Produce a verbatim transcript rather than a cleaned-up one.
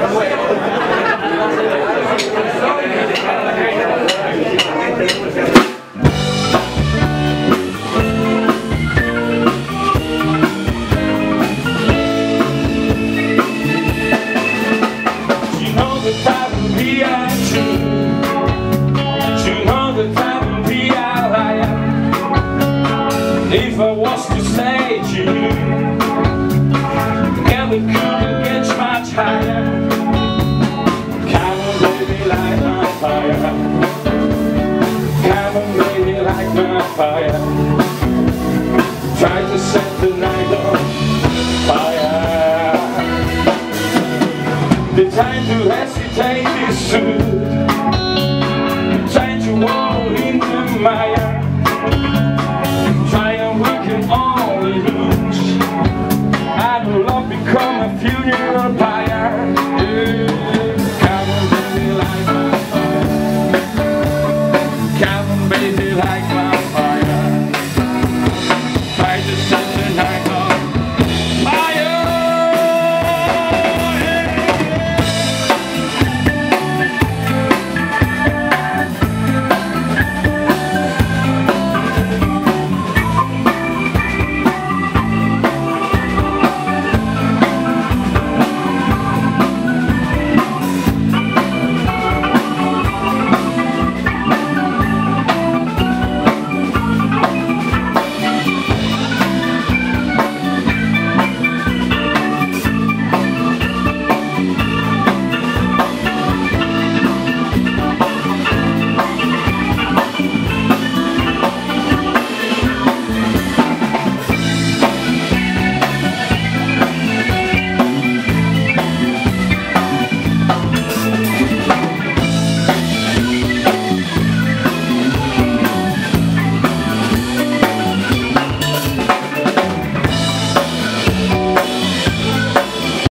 If I was to say to you, girl, it couldn't get much higher. Come on, baby, light my fire. Come on, baby, light my fire. Try to set the night on fire. The time to hesitate is soon. The time to walk in the mire. Become a funeral pyre.